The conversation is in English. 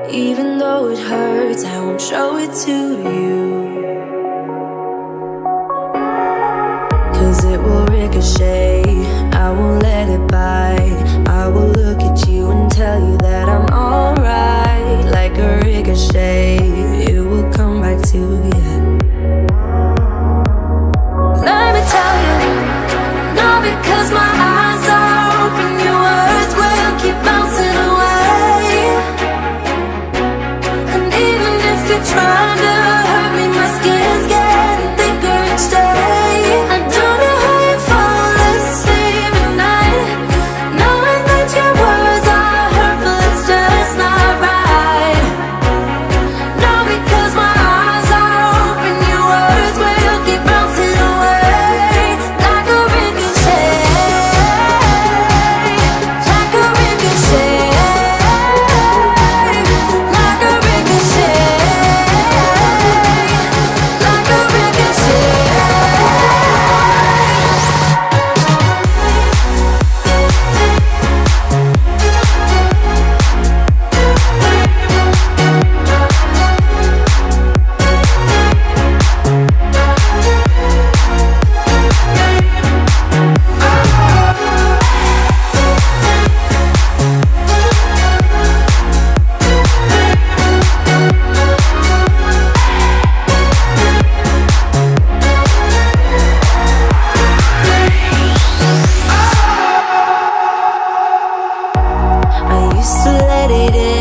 Even though it hurts, I won't show it to you, 'cause it will ricochet. I won't let it bite. I will look at you and tell you that I'm alright. Like a ricochet, it will come back to you. Let me tell you, not because my eyes are open, your words will keep bouncing away. And even if you're trying to hurt me, my skin's getting thicker each day. I don't know how you fall asleep at night, knowing that your words are hurtful, it's just not right. No, because my eyes are open, your words will keep bouncing away. Like a ricochet, like a ricochet, like a ricochet, like a ricochet. I used to let it